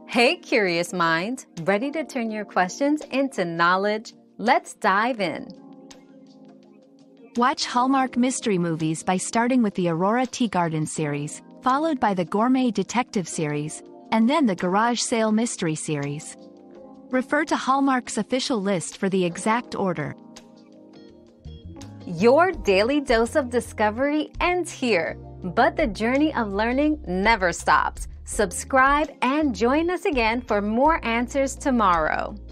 Hey, curious minds, ready to turn your questions into knowledge? Let's dive in. Watch Hallmark Mystery Movies by starting with the Aurora Teagarden series, followed by the Gourmet Detective series, and then the Garage Sale Mystery series. Refer to Hallmark's official list for the exact order. Your daily dose of discovery ends here, but the journey of learning never stops. Subscribe and join us again for more answers tomorrow.